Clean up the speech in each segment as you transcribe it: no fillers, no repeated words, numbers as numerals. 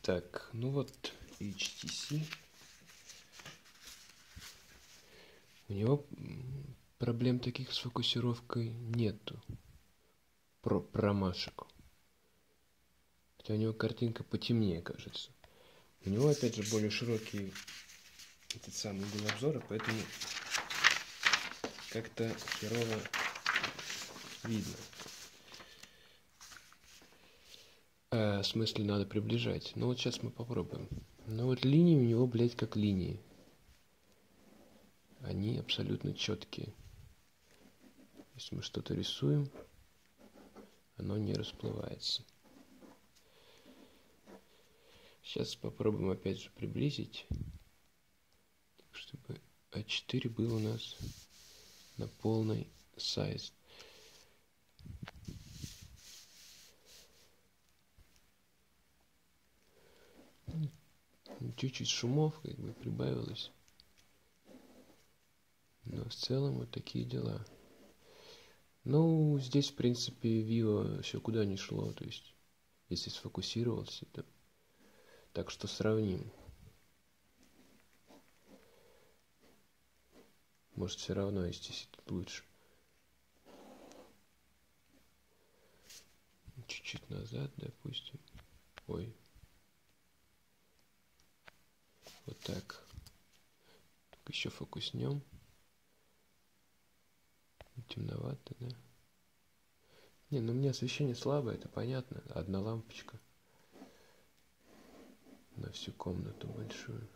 Так, ну вот HTC. У него проблем таких с фокусировкой нету. Промашек. Хотя у него картинка потемнее, кажется. У него, опять же, более широкий этот самый угол обзора, поэтому как-то херово видно. В смысле, надо приближать. Ну вот сейчас мы попробуем. Ну вот линии у него, блядь, как линии. Они абсолютно четкие. Если мы что-то рисуем, оно не расплывается. Сейчас попробуем опять же приблизить, чтобы А4 был у нас на полный сайз. Чуть-чуть шумов как бы прибавилось. Но в целом вот такие дела. Ну, здесь, в принципе, Vivo все куда ни шло. То есть, если сфокусировался, то... Так что сравним. Может, все равно здесь лучше. Чуть-чуть назад, допустим. Ой. Вот так. Только еще фокуснем. Темновато, да? Не, ну у меня освещение слабое, это понятно. Одна лампочка на всю комнату большую.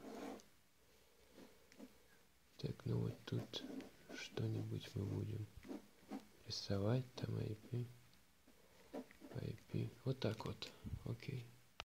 Так, ну вот тут что-нибудь мы будем рисовать. Там IP. Вот так вот. Окей.